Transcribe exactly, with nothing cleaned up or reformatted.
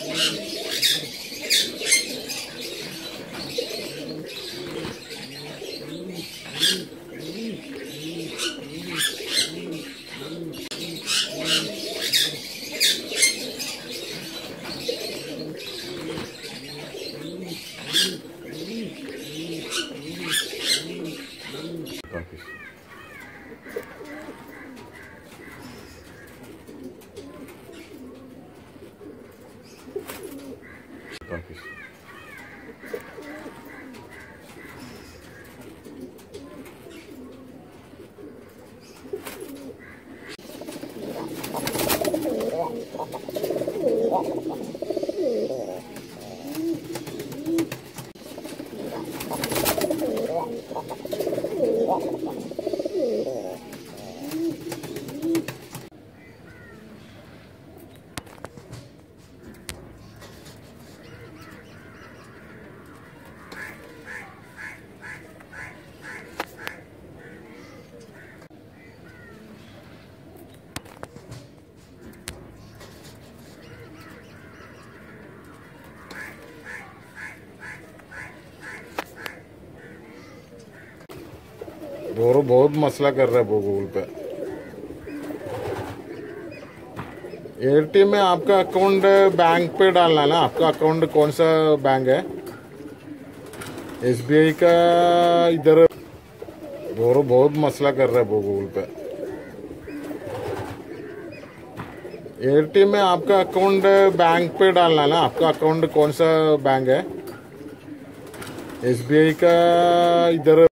गौरव बहुत मसला कर रहा है वो गूगल पे। एयरटेल में आपका अकाउंट बैंक पे डालना है ना। आपका अकाउंट कौन सा बैंक है? एसबीआई का। इधर गौरव बहुत मसला कर रहा है वो गूगल पे। एयरटेल में आपका अकाउंट बैंक पे डालना है ना। आपका अकाउंट कौन सा बैंक है? एसबीआई का। इधर